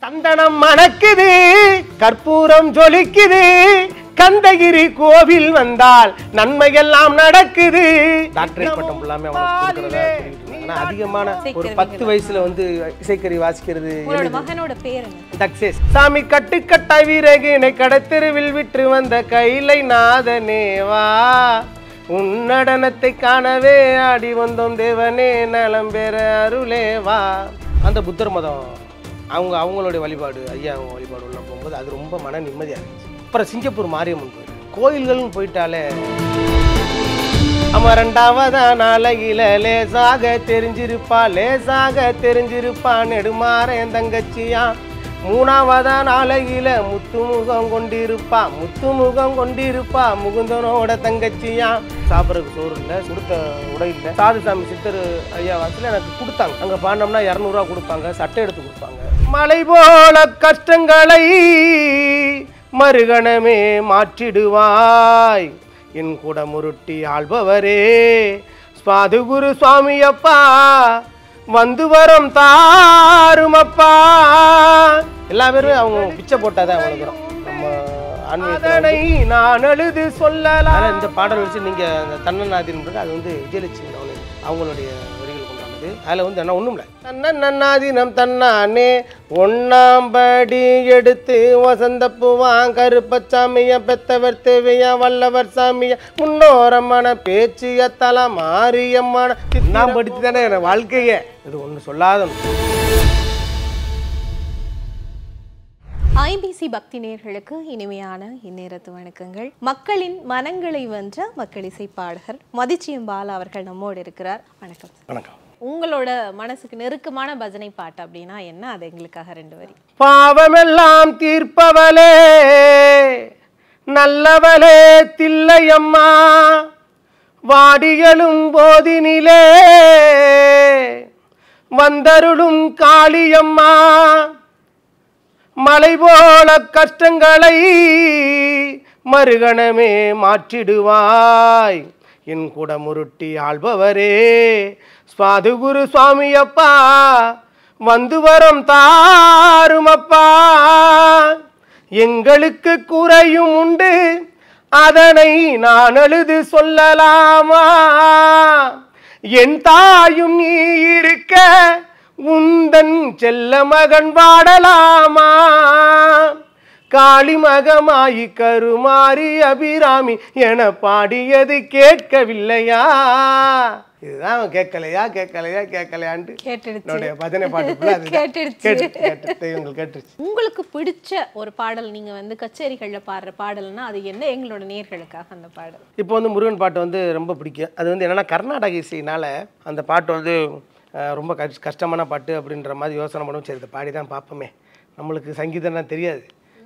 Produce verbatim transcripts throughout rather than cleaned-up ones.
சந்தனம் மணக்குது, கற்பூரம் ஜொலிக்குது, கந்தகிரி கோவில் வந்தால் நன்மையெல்லாம் நடக்குது. டாக்டரேட் பட்டம் ஃபுல்லாமே அவனுக்கு கொடுக்கறதா சொல்லிட்டு இருந்தாங்க. அதிகமான ஒரு பத்து வயசுல வந்து இசைக்கறி வாசிக்கிறது. மகனோட பேர் என்ன? சக்சஸ். சாமி கட்டு கட்டா வீரகினை கடத்தெருவில் விட்டு வந்த கைலை நாதனேவா, உன் நடனத்தை காணவே ஆடி வந்தோம் தேவனே, நலம் பெற அருளேவா. அந்த புத்தர் மதம் அவங்க அவங்களுடைய வழிபாடு, ஐயா அவங்க வழிபாடு உள்ள போகும்போது அது ரொம்ப மன நிம்மதியாக இருந்துச்சு. அப்புறம் சிங்கப்பூர் மாரியம்மன் கோயில் கோயில்கள்னு போயிட்டாலே அவன் ரெண்டாவதான் அழகில லேசாக தெரிஞ்சிருப்பா, லேசாக தெரிஞ்சிருப்பா நெடுமாற என் தங்கச்சியா. மூணாவதான் அழகில முத்துமுகம் கொண்டிருப்பா, முத்துமுகம் கொண்டிருப்பா முகுந்தனோட தங்கச்சியா. சாப்பிட்றதுக்கு சோறு இல்லை, கொடுத்த உடை இல்லை. சாதுசாமி சித்தர் ஐயா வாசல எனக்கு கொடுத்தாங்க. அங்கே பாண்டோம்னா இரநூறுவா கொடுப்பாங்க, சட்டை எடுத்து கொடுப்பாங்க. மலை போல கஷ்டங்களை மறுகணமே மாற்றிடுவாய், என் கூட முருட்டி ஆள்பவரே ஸ்வாதுகுரு சுவாமி அப்பா, வந்து வரும் தாருமப்பா. எல்லா பேருமே அவங்க பிச்சை போட்டாதான் வளர்க்குறோம் நம்ம ஆன்மீகத்தை. நான் அழுது சொல்லலாம். இந்த பாடல் வச்சு நீங்க அந்த தன்னநாதின் அது வந்து விஜயலட்சுமி அவங்களுடைய வரிகள் கொண்டாடுது. அதில் வந்து என்ன ஒன்றும் இல்லை, தன்னநாதினம் தன்னானே ஒன்னாம்படி எடுத்து வசந்த பூவான் கருப்பச்சாமிய பெத்தவர் தேவையா வல்லவர் சாமியா முன்னோரமான பேச்சிய தல மாரியம்மான நான் படித்து தானே என் வாழ்க்கையே. இது ஒன்று சொல்லாத. ஐபிசி பக்தி நேயர்களுக்கு இனிமையான இந்நேரத்து வணக்கங்கள். மக்களின் மனங்களை வென்ற மக்கள் இசை பாடகர் மதிச்சியம் பாலா அவர்கள் நம்மோடு இருக்கிறார். வணக்கம். வணக்கம். உங்களோட மனசுக்கு நெருக்கமான பஜனை பாட்டு அப்படின்னா என்ன, அது எங்களுக்காக ரெண்டு வரி. பாவமெல்லாம் தீர்ப்பவளே நல்லவளே தில்லையம்மா, வாடிகளும் போதினிலே வந்தருளும் காளியம்மா, மலை போல கஷ்டங்களை மறுகணமே மாற்றிடுவாய், என் கூட முருட்டி ஆள்பவரே ஸ்வாதுகுரு சுவாமி அப்பா, வந்து வரும் தாருமப்பா. எங்களுக்கு குறையும் உண்டு, அதனை நான் அழுது சொல்லலாமா, என் தாயும் நீ இருக்க உந்தன் செல்ல மகன் பாடலாமா, காளி மகமாயி கருமாரி அபிராமி என பாடியது கேட்கவில்லையா. இதுதான் கேட்கலையா கேட்கலையா கேட்கலையான்ட்டு கேட்டுடுச்சு பஜனை பாட்டு கேட்டுருச்சு. உங்களுக்கு பிடிச்ச ஒரு பாடல் நீங்க வந்து கச்சேரிகள்ல பாடுற பாடல்னா அது என்ன, எங்களோட நேயர்களுக்காக அந்த பாடல்? இப்போ வந்து முருகன் பாட்டு வந்து ரொம்ப பிடிக்கும். அது வந்து என்னன்னா கர்நாடக இசையினால அந்த பாட்டு வந்து ரொம்ப கஷ் கஷ்டமான பாட்டு அப்படின்ற மாதிரி யோசனை பண்ணுவோம். சரி இதை பாடி தான் பார்ப்போமே, நம்மளுக்கு சங்கீதம்லாம் தெரியாது,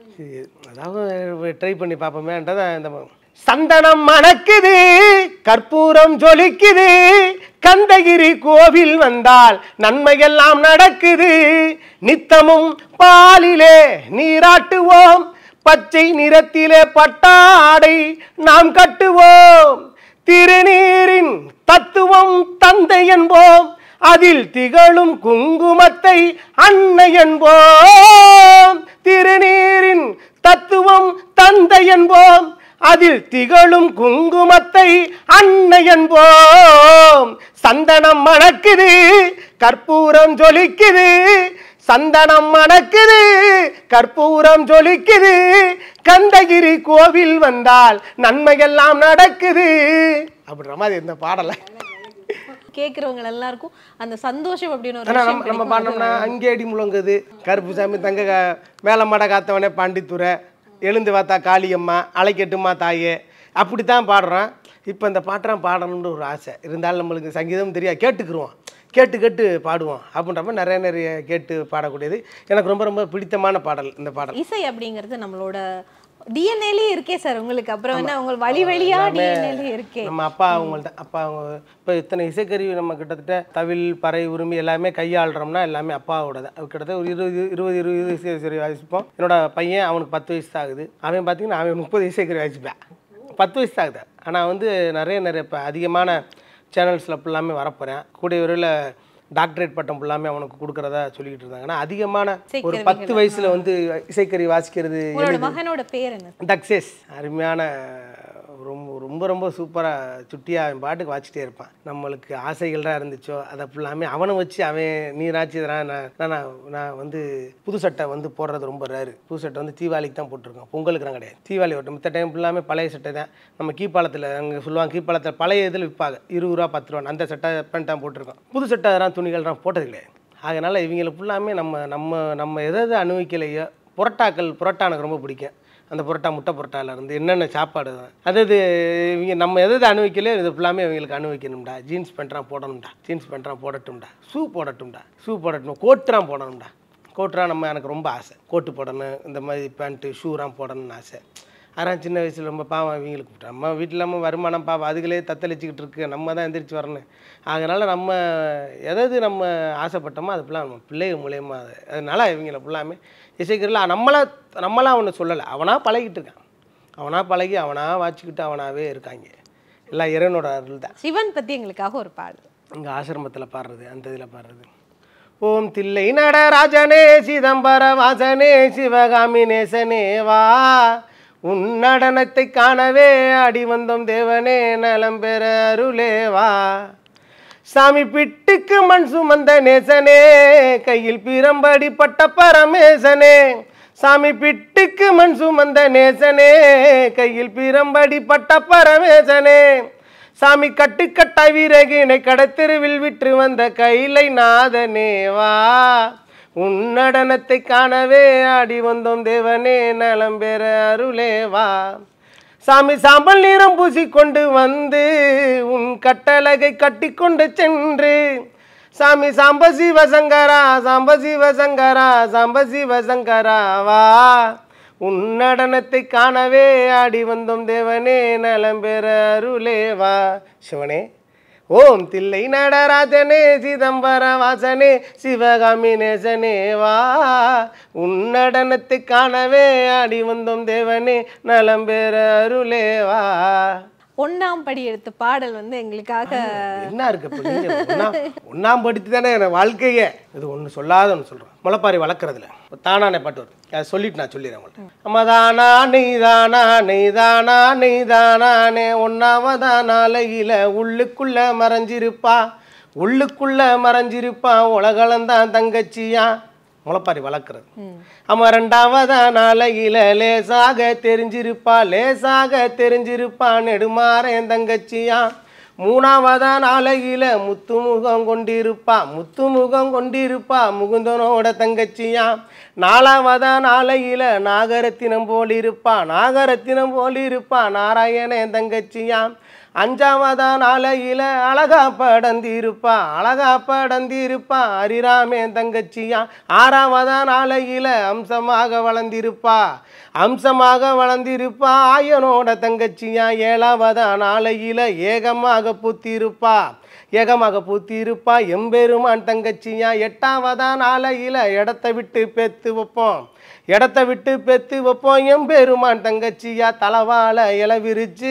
அதாவது ட்ரை பண்ணி பார்ப்போமேன்றத. இந்த சந்தனம் மணக்குது, கற்பூரம் ஜொலிக்குது, கந்தகிரி கோவில் வந்தால் நன்மையெல்லாம் நடக்குது. நித்தமும் பாலிலே நீராட்டுவோம், பச்சை நிறத்திலே பட்டாடை நாம் கட்டுவோம். திருநீரின் தத்துவம் தந்தை என்போம், அதில் திகழும் குங்குமத்தை அன்னை என்போம். திருநீரின் தத்துவம் தந்தை என்போம், அதில் திகழும் குங்குமத்தை அன்னை என்போம். சந்தனம் மணக்குது, கற்பூரம் ஜொலிக்குது, சந்தனம் மணக்குது, கற்பூரம் ஜொலிக்குது, கந்தகிரி கோவில் வந்தால் நன்மையெல்லாம் நடக்குது அப்படின்ற மாதிரி இந்த பாடலை கேட்குறவங்க எல்லாருக்கும் அந்த சந்தோஷம் அப்படின்னு ஒரு நம்ம நம்ம பாடினோம்னா அங்கே அடி முழங்குது, கருப்பு சாமி தங்க மேல மட காத்தவனே பாண்டித்துறை, எழுந்து வாத்தா காளியம்மா, அலைக்கட்டுமா தாயே, அப்படித்தான் பாடுறோம். இப்போ இந்த பாட்டெல்லாம் பாடணும்னு ஒரு ஆசை இருந்தாலும் நம்மளுக்கு சங்கீதம் தெரியாது, கேட்டுக்குருவோம், கேட்டு கேட்டு பாடுவோம் அப்படின்றப்ப நிறைய நிறைய கேட்டு பாடக்கூடியது எனக்கு ரொம்ப ரொம்ப பிடித்தமான பாடல் இந்த பாடல். இசை அப்படிங்கிறது நம்மளோட டிஎன்ஏலே இருக்கே சார் உங்களுக்கு. அப்புறம் என்ன உங்கள் வழி வழியா டிஎன்ஏலே இருக்கே. நம்ம அப்பா அவங்கள்ட்ட அப்பா அவங்க இப்போ இத்தனை இசைக்கருவி நம்ம கிட்டத்தட்ட தவில் பறை உரிமை எல்லாமே கையாளுறோம்னா எல்லாமே அப்பாவோட தான். கிட்டத்தட்ட ஒரு இருபது இருபது இருபது இசைக்கருவி வாசிப்போம். என்னோட பையன் அவனுக்கு பத்து வயசு தான் ஆகுது. அவன் பார்த்தீங்கன்னா அவன் முப்பது இசைக்கருவி வாசிப்பேன். பத்து வயசு தான் ஆகுது. ஆனால் வந்து நிறைய நிறைய இப்போ அதிகமான சேனல்ஸில் ஃபுல்லாமே வரப்போகிறேன். கூடிய விரைவில் டாக்டரேட் பட்டம் ஃபுல்லாமே அவனுக்கு கொடுக்குறதா சொல்லிக்கிட்டு இருந்தாங்க. ஆனால் அதிகமான ஒரு பத்து வயசில் வந்து இசைக்கருவி வாசிக்கிறது. மகனோட பேர் என்ன? டக்ஸேஸ். அருமையான ரொம்ப ரொம்ப ரொம்ப சூப்பராக சுட்டியாக அவன் பாட்டுக்கு வாச்சிட்டே இருப்பான். நம்மளுக்கு ஆசைகள்லாம் இருந்துச்சோ அதை ஃபுல்லாமே அவனை வச்சு அவன் நீராட்சி நான் நான் நான் வந்து புது சட்டை வந்து போடுறது ரொம்ப ரேரு. புது சட்டை வந்து தீபாவளிக்கு தான் போட்டிருக்கோம், பொங்கலுக்கு தான் கிடையாது. தீபாவளி ஓட்டம் மற்ற டைம் ஃபுல்லாமே பழைய சட்டை தான். நம்ம கீழ்ப்பாலத்தில் அங்கே சொல்லுவாங்க, கீழ்ப்பாலத்தில் பழைய இதில் விற்பாங்க இருபது ரூபா பத்து ரூபா, அந்த சட்டை பேண்ட் தான் போட்டிருக்கோம். புது சட்டை அதெல்லாம் துணிகள்லாம் போட்டது கிடையாது. அதனால் இவங்களுக்கு ஃபுல்லாமே நம்ம நம்ம நம்ம எதாவது அனுபவிக்கலையோ புரோட்டாக்கள். புரோட்டா எனக்கு ரொம்ப பிடிக்கும். அந்த புரோட்டா முட்டை புரோட்டாவில் இருந்து என்னென்ன சாப்பாடு தான் அதாவது இவங்க நம்ம எதாவது அனுபவிக்கலையோ இது ஃபுல்லாமே இவங்களுக்கு அனுபவிக்கணும்டா. ஜீன்ஸ் பேண்ட்ரான் போடணும்டா, ஜீன்ஸ் பேண்ட்ரான் போடட்டும்டா, ஷூ போடட்டும்டா, ஷூ போடட்டும், கோட்டுறான் போடணும்டா. கோட்டுறான் நம்ம எனக்கு ரொம்ப ஆசை, கோட்டு போடணும், இந்த மாதிரி பேண்ட்டு ஷூரான் போடணும்னு ஆசை. ஆனால் சின்ன வயசில் ரொம்ப பாவம் இவங்களுக்கு. நம்ம வீட்டில் நம்ம வருமானம் பாவம் அதுகளே தத்தளிச்சிக்கிட்டு இருக்கு, நம்ம தான் எந்திரிச்சு வரணும். அதனால் நம்ம எதாவது நம்ம ஆசைப்பட்டோமோ அது ஃபுல்லாக நம்ம பிள்ளைகள் மூலயமா அது. அதனால் இவங்களை ஃபுல்லாமே இசைக்கிறதுல நம்மளா நம்மளாம் ஒன்று சொல்லலை, அவனாக பழகிட்டு இருக்கான். அவனாக பழகி அவனாக வாச்சிக்கிட்டு அவனாகவே இருக்காங்க. எல்லாம் இறைவனோட அருள் தான். சிவன் பற்றி எங்களுக்காக ஒரு பாடு. இங்கே ஆசிரமத்தில் பாடுறது, அந்த இதில் பாடுறது. ஓம் தில்லை நடராஜனே சிதம்பர வாசனே சிவகாமி நேசனே வா, உன் நடனத்தை காணவே அடி வந்தோம் தேவனே நலம் பெற அருளேவா. சாமி பிட்டுக்கு மண் சுமந்த நேசனே கையில் பிரம்படி பட்ட பரமேசனே. சாமி பிட்டுக்கு மண் சுமந்த நேசனே கையில் பிரம்படி பட்ட பரமேசனே. சாமி கட்டுக்கட்டாய் வீரகினை கடத்தெருவில் விற்று வந்த கைலை நாதனேவா, உன் நடனத்தை காணவே ஆடி வந்தோம் தேவனே நலம் பெற அருளேவா. சாமி சாம்பல் நிறம் பூசிக்கொண்டு வந்து உன் கட்டழகை கட்டி கொண்டு சென்று. சாமி சாம்ப சிவசங்கரா சாம்ப சிவசங்கரா சாம்ப சிவசங்கரா வா, உன் நடனத்தை காணவே ஆடி வந்தோம் தேவனே நலம் பெற அருளேவா. சிவனே ஓம் தில்லை நடராஜனே சிதம்பர வாசனே சிவகாமி நேசனே வா, உன் நடனத்தை காணவே ஆடி வந்தோம் தேவனே நலம் பெற அருளேவா. ஒன்னாம் படி எடுத்த பாடல் வந்து எங்களுக்காக என்ன இருக்கு? ஒன்னாம் படித்து தானே என் வாழ்க்கையே. இது ஒன்று சொல்லாத ஒன்று சொல்கிறேன். முளைப்பாரி வளர்க்குறதுல தானானே பாட்டு வரும், அதை சொல்லிட்டு நான் சொல்லிடுறேன் உங்கள்கிட்ட. அம்மா தானா நெய்தானா நெய்தானா நெய்தானே ஒன்னாவதா நாளையில உள்ளுக்குள்ள மறைஞ்சிருப்பா, உள்ளுக்குள்ள மறைஞ்சிருப்பா உலகளந்தான் தங்கச்சியா. முளைப்பாரி வளர்க்குறது. அம்மா ரெண்டாவதா நாளையில லேசாக தெரிஞ்சிருப்பா, லேசாக தெரிஞ்சிருப்பா நெடுமாறேன் தங்கச்சியா. மூணாவதா நாளையில முத்துமுகம் கொண்டிருப்பா, முத்துமுகம் கொண்டிருப்பா முகுந்தனோட தங்கச்சியா. நாலாவதா நாளையில நாகரத்தினம் போலிருப்பா, நாகரத்தினம் போலிருப்பா நாராயணன் தங்கச்சியா. அஞ்சாவதா நாளையில அழகா படந்திருப்பா, அழகா படந்திருப்பா ஹரிராமன் தங்கச்சியா. ஆறாவதா நாளையில அம்சமாக வளர்ந்திருப்பா, அம்சமாக வளர்ந்திருப்பா ஆயனோட தங்கச்சியா. ஏழாவதா நாளையில ஏகமாக பூத்திருப்பா, ஏகமாக பூத்திருப்பா எம்பெருமான் தங்கச்சியா. எட்டாவதா நாளையில இடத்த விட்டு பெத்து வைப்போம், இடத்த விட்டு பெத்து வைப்போம் எம்பெருமான் தங்கச்சியா. தலவாழ இலை விரிச்சு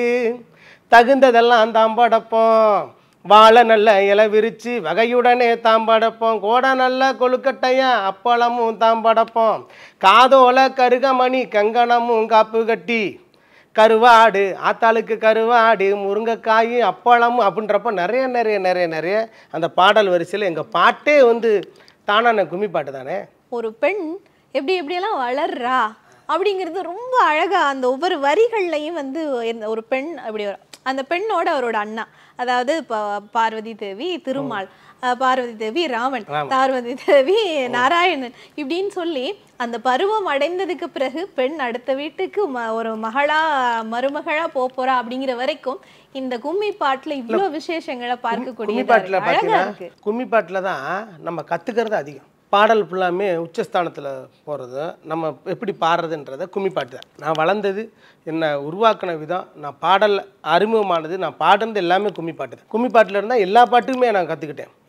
தகுந்ததெல்லாம் தாம்படப்போம், வாழை நல்ல இலை விரிச்சு வகையுடனே தாம்படப்போம். கோடை நல்ல கொழுக்கட்டையா அப்பளமும் தாம்படப்போம். காதோல கருகமணி கங்கணமும் காப்பு கட்டி கருவாடு ஆத்தாளுக்கு கருவாடு முருங்கைக்காய் அப்பளமும் அப்படின்றப்ப நிறைய நிறைய நிறைய நிறைய அந்த பாடல் வரிசையில் எங்கள் பாட்டே வந்து தானான கும்மி பாட்டு தானே. ஒரு பெண் எப்படி எப்படியெல்லாம் வளர்றா அப்படிங்கிறது ரொம்ப அழகா அந்த ஒவ்வொரு வரிகள்லையும் வந்து ஒரு பெண் அப்படி அந்த பெண்ணோட அவரோட அண்ணா, அதாவது பார்வதி தேவி திருமால், பார்வதி தேவி ராமன், பார்வதி தேவி நாராயணன் இப்படின்னு சொல்லி அந்த பருவம் அடைந்ததுக்கு பிறகு பெண் அடுத்த வீட்டுக்கு ஒரு மகளா மருமகளா போறா அப்படிங்கிற வரைக்கும் இந்த கும்மி பாட்டுல இவ்வளவு விசேஷங்களை பார்க்கக்கூடிய அழகா இருக்கு. கும்மி பாட்டுல தான் நம்ம கத்துக்கிறது அதிகம். பாடல் ஃபுல்லாமே உச்சஸ்தானத்தில் போகிறது, நம்ம எப்படி பாடுறதுன்றதை கும்மி பாட்டு தான். நான் வளர்ந்தது, என்னை உருவாக்கின விதம், நான் பாடல் அறிமுகமானது, நான் பாடுறது எல்லாமே கும்மி பாட்டு தான். கும்மி பாட்டில் இருந்தால் எல்லா பாட்டுக்குமே நான் கற்றுக்கிட்டேன்.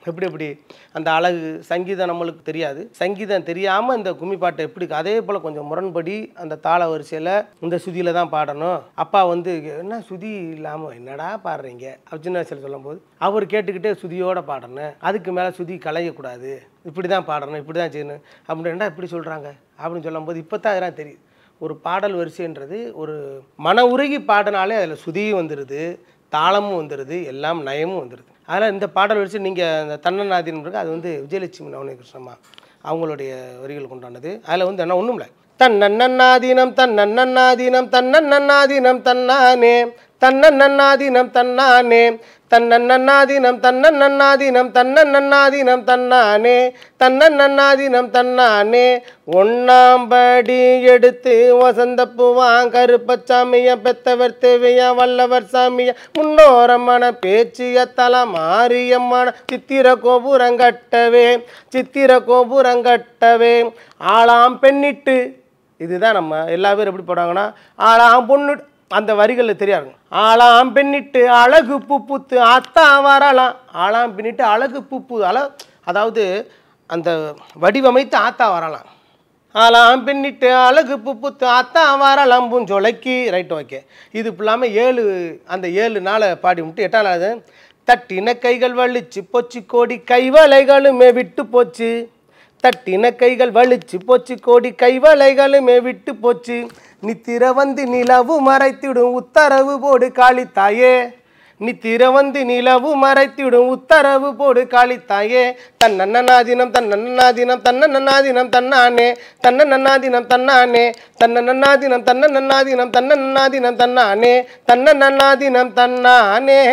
எப்படி எப்படி அந்த அழகு சங்கீதம் நம்மளுக்கு தெரியாது, சங்கீதம் தெரியாமல் இந்த கும்மி பாட்டை எப்படி அதே போல் கொஞ்சம் முரண்படி அந்த தாள வரிசையில் இந்த சுதியில் தான் பாடணும். அப்பா வந்து என்ன சுதி இல்லாமல் என்னடா பாடுறீங்க அப்படி சின்ன வயசில் சொல்லும்போது அவர் கேட்டுக்கிட்டே சுதியோடு பாடணும், அதுக்கு மேலே சுதி கலையக்கூடாது, இப்படி தான் பாடணும், இப்படி தான் செய்யணும் அப்படின்னா இப்படி சொல்கிறாங்க அப்படின்னு சொல்லும்போது இப்போ தான் அதெல்லாம் தெரியுது. ஒரு பாடல் வரிசைன்றது ஒரு மன உருகி பாடினாலே அதில் சுதியும் வந்துடுது, தாளமும் வந்துடுது, எல்லாம் நயமும் வந்துடுது. அதனால் இந்த பாடல் வரிசை நீங்கள் அந்த தன்னநாதினம் இருக்கு, அது வந்து விஜயலட்சுமி நவநீத கிருஷ்ணம்மா அவங்களுடைய வரிகள் கொண்டானது. அதில் வந்து என்ன ஒன்றும் இல்லை, தன்னன்னாதீனம் தன்னன்னாதீனம் தன்னன்னாதீனம் தன்னானே தன்னன்னாதீனம் தன்னானே தன்னன்னாதீனம் தன்னன்னாதீனம் தன்னன்னாதீனம் தன்னானே தன்னன்னாதீனம் தன்னானே ஒன்னாம்படி எடுத்து வசந்த பூவாங் கருப்பச்சாமிய பெத்தவர் தேவையா வல்லவர் சாமிய முன்னோரமான பேச்சிய தல மாரியம்மான சித்திர கோபுரங்கட்டவே சித்திர கோபுரங்கட்டவே ஆளாம் பெண்ணிட்டு. இதுதான் நம்ம எல்லா பேரும் எப்படி போடுவாங்கன்னா ஆளாம் பொண்ணு அந்த வரிகளில் தெரியாது. ஆளாம் பெண்ணிட்டு அழகு பூப்புத்து அத்தா வரலாம், ஆளாம் பெண்ணிட்டு அழகு பூப்பு அழ அதாவது அந்த வடிவமைத்து ஆத்தா வரலாம், ஆளாம் பெண்ணிட்டு அழகு பூப்புத்து அத்தா வரலாம் பூஞ்சொலைக்கு ரைட் ஓகே. இது இல்லாமல் ஏழு அந்த ஏழு நாளை பாடி விட்டு எட்டாம் நாள் தட்டின கைகள் வலிச்சு போச்சு கோடி கைவலைகளுமே விட்டு போச்சு, தட்டின கைகள் வலிச்சு போச்சு கோடி கைவலைகளுமே விட்டு போச்சு, நித்திர வந்து நிலவு மறைத்திடும் உத்தரவு போடு காளித்தாயே, நித்திர வந்து நிலவு மறைத்திடும் உத்தரவு போடு காளித்தாயே, தன்னன்னாதீனம் தன்னன்னாதீனம் தன்னன்னாதீனம் தன்னானே தன்னன்னாதீனம் தன்னானே தன்னன்னாதீனம் தன்னன்னாதீனம் தன்னன்னாதீனம் தன்னானே தன்னன்னாதீனம் தன்னானே.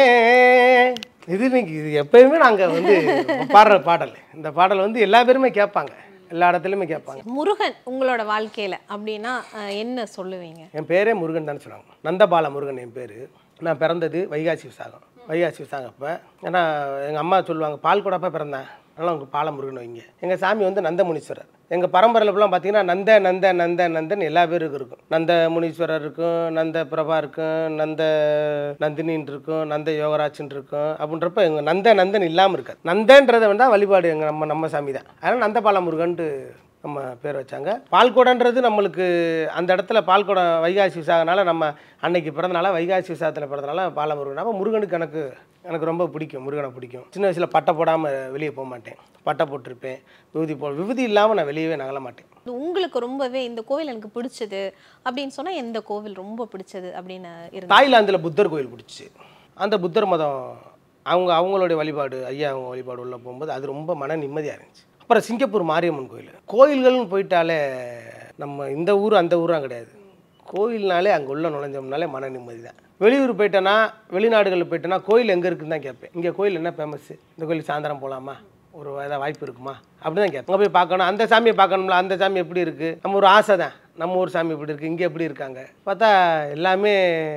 இது இன்னைக்கு இது எப்பயுமே நாங்கள் வந்து பாடுற பாடல். இந்த பாடல் வந்து எல்லா பேருமே கேட்பாங்க, எல்லா இடத்துலையுமே கேட்பாங்க. முருகன் உங்களோட வாழ்க்கையில் அப்படின்னா என்ன சொல்லுவீங்க? என் பேரே முருகன் தானே சொல்லுவாங்க, நந்தபால முருகன் என் பேர். நான் பிறந்தது வைகாசி விசாகம், வைகாசி விசாகம் அப்போ. ஏன்னா எங்கள் அம்மா சொல்லுவாங்க பால் கூடப்போ பிறந்தேன், அதனால் உங்களுக்கு பால முருகன் வைங்க. எங்கள் சாமி வந்து நந்தமுனீஸ்வரர். எங்கள் பரம்பரையில் ஃபுல்லாக பார்த்தீங்கன்னா நந்த நந்த நந்த நந்தன் எல்லா பேருக்கும் இருக்கும். நந்த முனீஸ்வரர் இருக்கும், நந்த பிரபா இருக்கும், நந்த நந்தினின்னு இருக்கும், நந்த யோகராஜன் இருக்கும். அப்படின்றப்ப எங்கள் நந்த நந்தன் இல்லாமல் இருக்காது. நந்தன்றதை வந்து வழிபாடு எங்கள் நம்ம நம்ம சாமி தான். அதனால் நந்தபால முருகன்ட்டு நம்ம பேர் வச்சாங்க. பால்கோடன்றது நம்மளுக்கு அந்த இடத்துல பால்கோடம் வைகாசி விசாகனால நம்ம அன்னைக்கு பிறந்தனால வைகாசி விசாகத்தில் பிறந்தனால பாலமுருகன். அப்போ முருகனுக்கு எனக்கு எனக்கு ரொம்ப பிடிக்கும், முருகனை பிடிக்கும். சின்ன வயசில் பட்டை போடாமல் வெளியே போக மாட்டேன், பட்டை போட்டிருப்பேன், விபூதி போ விபூதி இல்லாமல் நான் வெளியவே நகல மாட்டேன். உங்களுக்கு ரொம்பவே இந்த கோவில் எனக்கு பிடிச்சது அப்படின்னு சொன்னால் எந்த கோவில் ரொம்ப பிடிச்சது அப்படின்னு இருக்கு? தாய்லாந்தில் புத்தர் கோவில் பிடிச்சி, அந்த புத்தர் மதம் அவங்க அவங்களுடைய வழிபாடு ஐயா அவங்க வழிபாடு உள்ள போகும்போது அது ரொம்ப மன நிம்மதியாக இருந்துச்சு. அப்புறம் சிங்கப்பூர் மாரியம்மன் கோயில். கோயில்கள்னு போயிட்டாலே நம்ம இந்த ஊர் அந்த ஊராக கிடையாது, கோயில்னாலே அங்கே உள்ள நுழைஞ்சோம்னாலே மன நிம்மதி தான். வெளியூர் போயிட்டேன்னா வெளிநாடுகளில் போயிட்டேன்னா கோயில் எங்கே இருக்குன்னு தான் கேட்பேன். இங்கே கோயில் என்ன ஃபேமஸ்ஸு, இந்த கோயில் சாயந்தரம் போகலாமா, ஒரு ஏதாவது வாய்ப்பு இருக்குமா அப்படி தான் கேட்பேன். அங்கே போய் பார்க்கணும், அந்த சாமியை பார்க்கணும்ல, அந்த சாமி எப்படி இருக்குது, நம்ம ஒரு ஆசை தான், நம்ம ஊர் சாமி எப்படி இருக்குது, இங்கே எப்படி இருக்காங்க பார்த்தா எல்லாமே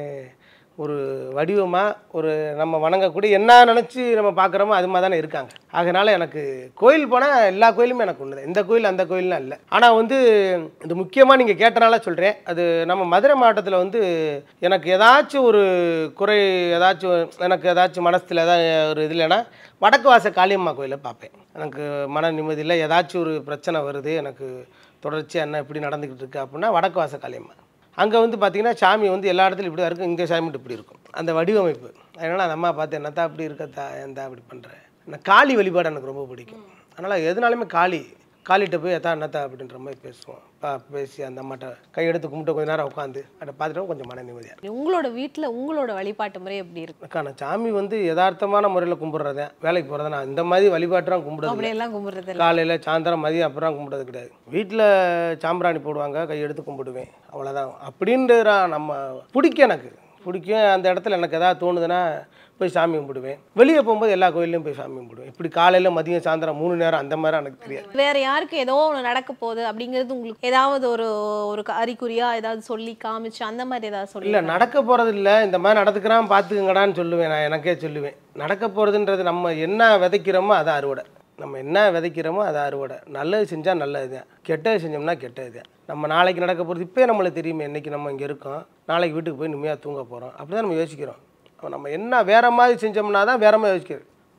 ஒரு வடிவமாக ஒரு நம்ம வணங்கக்கூடிய என்ன நினச்சி நம்ம பார்க்குறோமோ அது மாதிரி தானே இருக்காங்க. அதனால் எனக்கு கோயில் போனால் எல்லா கோயிலுமே எனக்கு ஒன்று தான், இந்த கோயில் அந்த கோயில்லாம் இல்லை. ஆனால் வந்து இது முக்கியமாக நீங்கள் கேட்டனால சொல்கிறேன், அது நம்ம மதுரை மாவட்டத்தில் வந்து எனக்கு ஏதாச்சும் ஒரு குறை ஏதாச்சும் எனக்கு ஏதாச்சும் மனசில் ஏதாவது ஒரு இது இல்லைன்னா வடக்கு வாச காளியம்மா கோயிலை பார்ப்பேன். எனக்கு மன நிம்மதியில் ஏதாச்சும் ஒரு பிரச்சனை வருது, எனக்கு தொடர்ச்சியாக என்ன இப்படி நடந்துக்கிட்டு இருக்கு அப்படின்னா வடக்கு வாச காளியம்மா. அங்கே வந்து பார்த்திங்கன்னா சாமி வந்து எல்லா இடத்துலையும் இப்படி தான் இருக்கும், இங்கே சாமி இப்படி இருக்கும் அந்த வடிவமைப்பு. அதனால் அந்த அம்மா பார்த்து என்னத்தா அப்படி இருக்கத்தா எந்தா அப்படி பண்ணுறேன். நான் காளி வழிபாடு எனக்கு ரொம்ப பிடிக்கும். அதனால் எதுனாலுமே காளி காளிகிட்ட போய் எத்தா என்னத்தா அப்படின்ற மாதிரி பேசுவோம். பா பேசி அந்த அம்மாட்ட கையெடுத்து கும்பிட்டு கொஞ்சம் நேரம் உட்காந்து அதை பார்த்துட்டு கொஞ்சம் மன நிம்மதியாக. உங்களோட வீட்டில் உங்களோட வழிபாட்டு முறை எப்படி இருக்கு? அக்கா நான் சாமி வந்து யதார்த்தமான முறையில் கும்பிட்றதேன், வேலைக்கு போகிறத நான் இந்த மாதிரி வழிபாட்டுலாம் கும்பிடுறது அப்படியெல்லாம் கும்பிட்றது காலையில் சாயந்தரம் மதியம் அப்புறம் கும்பிட்றது கிடையாது. வீட்டில் சாம்பிராணி போடுவாங்க, கையெடுத்து கும்பிடுவேன், அவ்வளோதான். அப்படின்ற நம்ம பிடிக்கும், எனக்கு பிடிக்கும். அந்த இடத்துல எனக்கு எதாவது தோணுதுன்னா போய் சாமி கும்பிடுவேன். வெளியே போகும்போது எல்லா கோயிலையும் போய் சாமி கும்பிடுவேன். இப்படி காலையில் மதியம் சாயந்தரம் மூணு நேரம் அந்த மாதிரி எனக்கு தெரியாது. வேற யாருக்கு ஏதோ ஒன்று நடக்க போகுது அப்படிங்கிறது உங்களுக்கு ஏதாவது ஒரு ஒரு அறிகுறியா ஏதாவது சொல்லி காமிச்சு அந்த மாதிரி ஏதாவது சொல்லி? இல்லை, நடக்க போகிறது இல்லை, இந்த மாதிரி நடந்துக்கிறான் பார்த்துக்குங்கடான்னு சொல்லுவேன். நான் எனக்கே சொல்லுவேன், நடக்க போகிறதுன்றது நம்ம என்ன விதைக்கிறோமோ அதை அறுவடை, நம்ம என்ன விதைக்கிறோமோ அதை அறுவடை. நல்லது செஞ்சால் நல்லது தான், கெட்டது செஞ்சோம்னா கெட்டது தான். நம்ம நாளைக்கு நடக்க போகிறது இப்போயே நம்மளுக்கு தெரியுமே, இன்றைக்கி நம்ம இங்கே இருக்கோம், நாளைக்கு வீட்டுக்கு போய் நிம்மதியாக தூங்க போகிறோம், அப்படி தான் நம்ம யோசிக்கிறோம். நம்ம என்ன வேறு மாதிரி செஞ்சோம்னா தான் வேறு மாதிரி யோசிக்கிறோம்.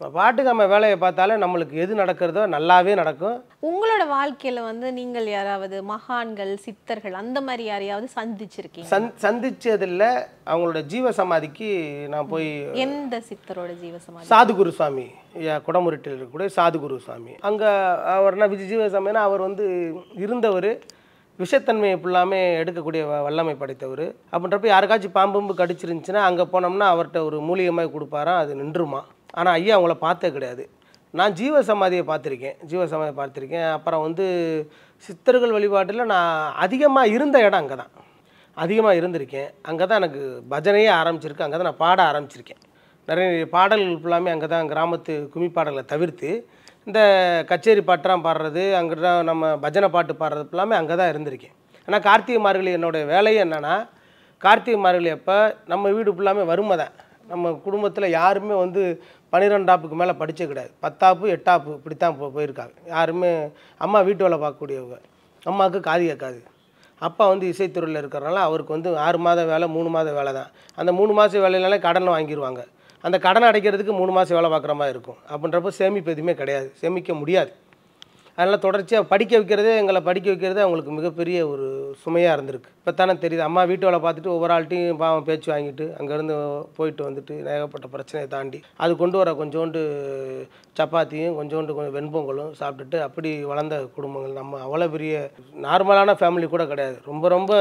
பாட்டுக்கு நம்ம வேலையை பார்த்தாலே நம்மளுக்கு எது நடக்கிறதோ நல்லாவே நடக்கும். உங்களோட வாழ்க்கையில வந்து நீங்கள் யாராவது மகான்கள் சித்தர்கள் அந்த மாதிரி யாரையாவது சந்திச்சிருக்கீங்க? சந் சந்திச்சதில்ல. அவங்களோட ஜீவ சமாதிக்கு நான் போய். எந்த சித்தரோட ஜீவ சமாதி? சாதுகுரு சுவாமி, குடமுருட்டில் இருக்கக்கூடிய சாதுகுரு சுவாமி. அங்கே அவர்னா விஜய் ஜீவ சமாதினா அவர் வந்து இருந்தவர், விஷத்தன்மையை ஃபுல்லாமே எடுக்கக்கூடிய வல்லமை படைத்தவர். அப்படின்றப்ப யாருக்காச்சும் பாம்பு கடிச்சிருந்துச்சுன்னா அங்கே போனோம்னா அவர்கிட்ட ஒரு மூலிகமாக கொடுப்பாராம், அது நின்றுமா. ஆனால் ஐயா அவங்கள பார்த்தே கிடையாது. நான் ஜீவ சமாதியை பார்த்துருக்கேன், ஜீவ சமாதியை பார்த்துருக்கேன். அப்புறம் வந்து சித்தர்கள் வழிபாட்டில் நான் அதிகமாக இருந்த இடம் அங்கே தான் அதிகமாக இருந்திருக்கேன். அங்கே தான் எனக்கு பஜனையே ஆரம்பிச்சிருக்கு, அங்கே தான் நான் பாட ஆரம்பிச்சிருக்கேன். நிறைய பாடல்கள் ஃபுல்லாமே அங்கே தான், கிராமத்து கும்மி பாடல்களை தவிர்த்து இந்த கச்சேரி பாட்டெலாம் பாடுறது, அங்கே தான் நம்ம பஜனை பாட்டு பாடுறது ஃபுல்லாமே அங்கே தான் இருந்திருக்கேன். ஆனால் கார்த்திகை மார்கழி என்னோடய வேலையே என்னென்னா, கார்த்திகை மார்கழி அப்போ நம்ம வீடு ஃபுல்லாமே வறுமை தான். நம்ம குடும்பத்தில் யாருமே வந்து பன்னிரெண்டாப்புக்கு மேலே படித்தே கிடையாது, பத்தாப்பு எட்டாப்பு இப்படி தான் போ போயிருக்காங்க யாருமே. அம்மா வீட்டு வேலை பார்க்கக்கூடியவங்க, அம்மாவுக்கு காது கேட்காது. அப்பா வந்து இசைத்துறையில் இருக்கிறனால அவருக்கு வந்து ஆறு மாத வேலை மூணு மாத வேலை தான். அந்த மூணு மாத வேலையினாலே கடனை வாங்கிடுவாங்க. அந்த கடனை அடைக்கிறதுக்கு மூணு மாதம் வேலை பார்க்குற மாதிரி இருக்கும். அப்படின்றப்போ சேமிப்பு எதுவுமே கிடையாது, சேமிக்க முடியாது. அதனால் தொடர்ச்சியாக படிக்க வைக்கிறதே, எங்களை படிக்க வைக்கிறதே அவங்களுக்கு மிகப்பெரிய ஒரு சுமையாக இருந்திருக்கு. இப்போ தானே தெரியுது, அம்மா வீட்டு வேலை பார்த்துட்டு ஒவ்வொரு ஆள்கிட்டையும் பாவம் பேச்சு வாங்கிட்டு அங்கேருந்து போயிட்டு வந்துட்டு ஏகப்பட்ட பிரச்சனையை தாண்டி அது கொண்டு வர கொஞ்சோண்டு சப்பாத்தியும் கொஞ்சோண்டு கொஞ்சம் வெண்பொங்கலும் சாப்பிட்டுட்டு அப்படி வளர்ந்த குடும்பங்கள். நம்ம அவ்வளோ பெரிய நார்மலான ஃபேமிலி கூட கிடையாது, ரொம்ப ரொம்ப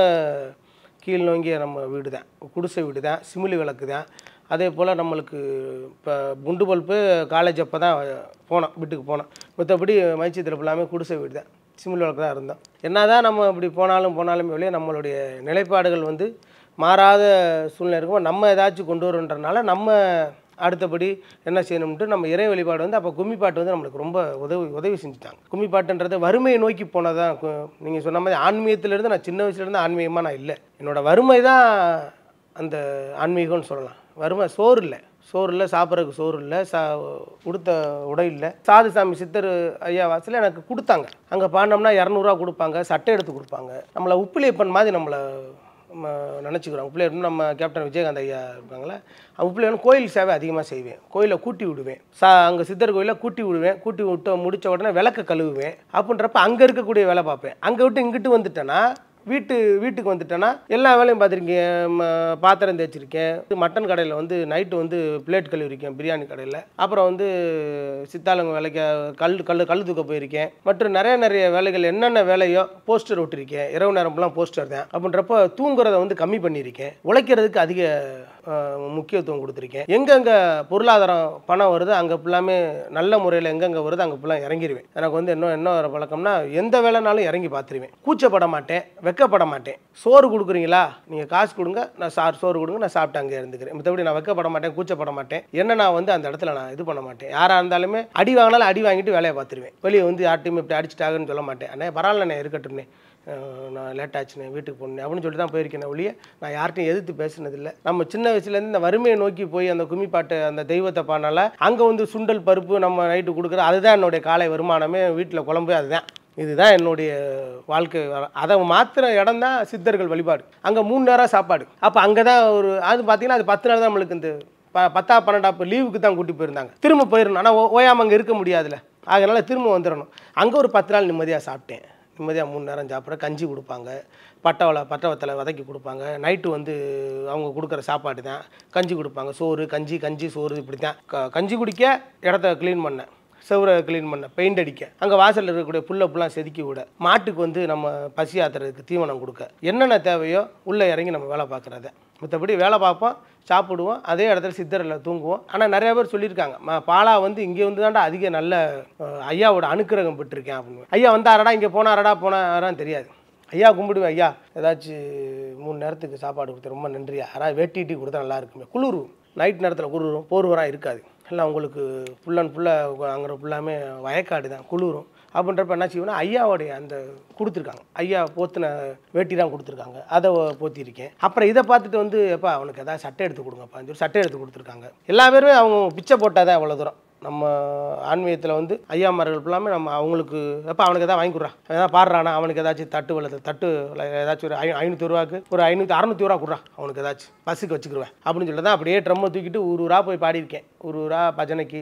கீழ் நோங்கிய நம்ம வீடு தான், குடிசை வீடு தான், சிமிலி விளக்கு தான். அதே போல் நம்மளுக்கு இப்போ குண்டு பல்ப்பு காலேஜ் அப்போ தான் போனோம், வீட்டுக்கு போனோம். மற்றபடி மைச்சியத்தில் ஃபுல்லாமே குடிசை வீடு தான், சிமிலி விளக்கு தான் இருந்தோம். என்ன தான் நம்ம இப்படி போனாலும் போனாலுமே வெளியே நம்மளுடைய நிலைப்பாடுகள் வந்து மாறாத சூழ்நிலை இருக்கும். நம்ம ஏதாச்சும் கொண்டு வரோன்றனால நம்ம அடுத்தபடி என்ன செய்யணும்ட்டு நம்ம இறை வழிபாடு வந்து அப்போ கும்மி பாட்டு வந்து நம்மளுக்கு ரொம்ப உதவி உதவி செஞ்சுட்டாங்க. கும்மி பாட்டுன்றது வறுமையை நோக்கி போனதான். நீங்கள் சொன்ன மாதிரி ஆன்மீகத்திலேருந்து நான் சின்ன வயசுலேருந்து ஆன்மீகமாக நான் இல்லை, என்னோடய வறுமை தான் அந்த ஆன்மீகம்னு சொல்லலாம். வறுமை, சோறு இல்லை, சோறு இல்லை, சாப்பிட்றதுக்கு சோறு இல்லை, சா உடுத்த உடை இல்லை. சாதுசாமி சித்தர் ஐயா வாசலில் எனக்கு கொடுத்தாங்க. அங்கே பாடினோம்னா இரநூறுவா கொடுப்பாங்க, சட்டை எடுத்து கொடுப்பாங்க. நம்மளை உப்புலேப்பன் மாதிரி நம்மளை நம்ம நினச்சிக்கிறோம். உப்புலேப்பன் நம்ம கேப்டன் விஜயகாந்த் ஐயா இருக்காங்களே, உப்புலேப்பன் கோயில் சேவை அதிகமாக செய்வேன், கோயிலில் கூட்டி விடுவேன். சா அங்கே சித்தர் கோயிலில் கூட்டி விடுவேன். கூட்டி விட்டு முடித்த உடனே விளக்க கழுவுவேன். அப்படின்றப்ப அங்கே இருக்கக்கூடிய வேலை பார்ப்பேன். அங்கே விட்டு இங்கிட்டு வந்துட்டேன்னா, வீட்டு வீட்டுக்கு வந்துட்டேன்னா எல்லா வேலையும் பார்த்துருக்கேன். பாத்திரம் தேய்ச்சிருக்கேன், மட்டன் கடையில் வந்து நைட்டு வந்து பிளேட் கழுவிருக்கேன், பிரியாணி கடையில். அப்புறம் வந்து சித்தாளுங்க வேலைக்கு கல் கல் கல் தூக்க போயிருக்கேன். மற்றும் நிறைய நிறைய வேலைகள் என்னென்ன வேலையோ போஸ்டர் விட்டுருக்கேன். இரவு நேரம்லாம் போஸ்டர் தான். அப்படின்றப்போ தூங்குறதை வந்து கம்மி பண்ணியிருக்கேன். உழைக்கிறதுக்கு அதிக முக்கியத்துவம் கொடுத்துருக்கேன். எங்கெங்கே பொருளாதாரம் பணம் வருது அங்கே ஃபுல்லாமே நல்ல முறையில் எங்கெங்கே வருது அங்கே ஃபுல்லாக இறங்கிடுவேன். எனக்கு வந்து என்ன என்ன வர பழக்கம்னா எந்த வேலைனாலும் இறங்கி பார்த்துருவேன். கூச்சப்பட மாட்டேன், வெக்கப்பட மாட்டேன். சோறு கொடுக்குறீங்களா, நீங்கள் காசு கொடுங்க, நான் சார் சோறு கொடுங்க, நான் சாப்பிட்டு அங்கே இருந்துக்கிறேன். மற்றபடி நான் வெக்கப்பட மாட்டேன், கூச்சப்பட மாட்டேன். என்ன நான் வந்து அந்த இடத்துல நான் இது பண்ண மாட்டேன். யாராக இருந்தாலுமே அடி வாங்கினாலும் அடி வாங்கிட்டு வேலையை பார்த்துருவேன். வெளியே வந்து யார்ட்டையுமே இப்படி அடிச்சிட்டாங்கன்னு சொல்ல மாட்டேன். அண்ணே பரவாயில்லண்ணே இருக்கட்டும்னே, நான் லேட் ஆச்சுண்ணே வீட்டுக்கு போனேன் அப்படின்னு சொல்லிட்டு தான் போயிருக்கேன் ஒழிய நான் யார்ட்டையும் எதிர்த்து பேசினதில்லை. நம்ம சின்ன வயசுலேருந்து இந்த வறுமையை நோக்கி போய் அந்த கும்மி பாட்டு அந்த தெய்வத்தை பாடினால அங்கே வந்து சுண்டல் பருப்பு நம்ம நைட்டு கொடுக்குற அதுதான் என்னுடைய காலை வருமானமே. வீட்டில் குழம்பு அதுதான், இதுதான் என்னுடைய வாழ்க்கை. அதை மாத்திர இடம் தான் சித்தர்கள் வழிபாடு. அங்கே மூணு நேரம் சாப்பாடு. அப்போ அங்கே தான் ஒரு அது பார்த்தீங்கன்னா அது பத்து நாள் தான் நம்மளுக்கு இந்த ப பத்தா பன்னெண்டாப்பு லீவுக்கு தான் கூட்டி போயிருந்தாங்க. திரும்ப போயிடணும், ஆனால் ஓயாமல் அங்கே இருக்க முடியாதுல்ல, அதனால் திரும்ப வந்துடணும். அங்கே ஒரு பத்து நாள் நிம்மதியாக சாப்பிட்டேன். நிம்மதியாக மூணு நேரம் சாப்பிட்ற கஞ்சி கொடுப்பாங்க, பட்டவலை பட்டவத்தில் வதக்கி கொடுப்பாங்க. நைட்டு வந்து அவங்க கொடுக்குற சாப்பாடு தான், கஞ்சி கொடுப்பாங்க, சோறு கஞ்சி கஞ்சி சோறு இப்படி தான். க கஞ்சி குடிக்க இடத்த க்ளீன் பண்ணேன், செவரை க்ளீன் பண்ண, பெயிண்ட் அடிக்க, அங்கே வாசலில் இருக்கக்கூடிய புல்லை புல்லாம் செதுக்கி விட, மாட்டுக்கு வந்து நம்ம பசி ஆத்துறதுக்கு தீவனம் கொடுக்க, என்னென்ன தேவையோ உள்ளே இறங்கி நம்ம வேலை பார்க்குறத. மற்றபடி வேலை பார்ப்போம், சாப்பிடுவோம், அதே இடத்துல சித்தரில் தூங்குவோம். ஆனால் நிறைய பேர் சொல்லியிருக்காங்க, மா பாலா வந்து இங்கே வந்து தாண்டா அதிக நல்ல ஐயாவோட அனுக்கிரகம் பெற்றிருக்கேன் அப்படின்னு. ஐயா வந்தாரடா இங்கே போனாரடா போனாரான்னு தெரியாது. ஐயா கும்பிடுவேன், ஐயா ஏதாச்சும் மூணு நேரத்துக்கு சாப்பாடு கொடுத்து ரொம்ப நன்றி, யாராவது வேட்டிட்டி கொடுத்தா நல்லா இருக்குமே. குளிரும், நைட் நேரத்தில் குளிரும், போர்வராக இருக்காது. எல்லாம் உங்களுக்கு ஃபுல் அண்ட் ஃபுல்லாக அங்கே ஃபுல்லாமே வயக்காடு தான், குளிரும். அப்படின்றப்ப என்ன செய்வோம்னா ஐயாவோடைய அந்த கொடுத்துருக்காங்க, ஐயா போத்தின வேட்டி தான் கொடுத்துருக்காங்க, அதை போத்திருக்கேன். அப்புறம் இதை பார்த்துட்டு வந்து எப்பா அவனுக்கு எதாவது சட்டை எடுத்து கொடுங்கப்பான்னு சொல்லி சட்டை எடுத்து கொடுத்துருக்காங்க. எல்லா பேருமே அவங்க பிச்சை போட்டால் தான் அவ்வளோ தூரம். நம்ம ஆன்மீகத்தில் வந்து ஐயாமார்கள் ஃபுல்லாமே நம்ம அவங்களுக்கு எப்போ அவனுக்கு எதாவது வாங்கி கொடுறான், எதாவது பாடுறானா அவனுக்கு ஏதாச்சும் தட்டு வளர்த்து தட்டு ஏதாச்சும் ஒரு ஐ ஐநூற்றி ரூபாய்க்கு ஒரு ஐநூற்றி அறநூற்றி ரூபா கொடுறான், அவனுக்கு ஏதாச்சும் பஸ்ஸுக்கு வச்சுக்கிடுவேன் அப்படின்னு சொல்லி தான் அப்படியே ட்ரம்மை தூக்கிட்டு ஊர் ஊராக போய் பாடியிருக்கேன். ஊர் ஊராக பஜனைக்கு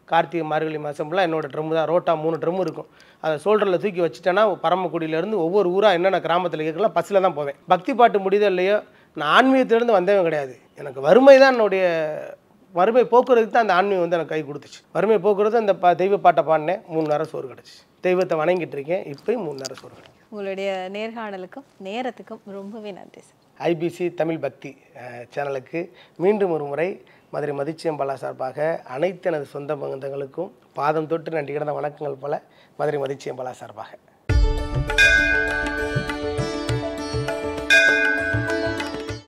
கார்த்திகை மார்கழி மாதம் ஃபுல்லாக என்னோடய ட்ரம்மு தான். ரோட்டா மூணு ட்ரம்மு இருக்கும். அதை ஷோல்டரில் தூக்கி வச்சுட்டேன்னா பரமக்குடியிலேருந்து ஒவ்வொரு ஊராக என்னென்ன கிராமத்தில் கேட்கலாம் பஸ்ஸில் தான் போவேன். பக்தி பாட்டு முடியுதோ இல்லையோ, நான் ஆன்மீகத்திலேருந்து வந்தவன் கிடையாது. எனக்கு வறுமை தான் என்னுடைய வறுமை போக்குறதுக்கு தான் அந்த ஆன்மீகம் வந்து எனக்கு கை கொடுத்துச்சு. வறுமை போக்குறது அந்த பா தெய்வ பாட்டை பாடினேன், மூணு நேரம் சோறு கிடச்சி. தெய்வத்தை வணங்கிட்டு இருக்கேன், இப்போயும் மூணு நேரம் சோறு கிடைக்கும். உங்களுடைய நேர்காணலுக்கும் நேரத்துக்கும் ரொம்பவே நன்றி சார். ஐபிசி தமிழ் பக்தி சேனலுக்கு மீண்டும் ஒரு முறை மதுரை மதிச்சியம்பாலா சார்பாக அனைத்து எனது சொந்த பந்தங்களுக்கும் பாதம் தொட்டு நன்றி கிடந்த வணக்கங்கள் போல மதுரை மதிச்சியம்பாலா சார்பாக.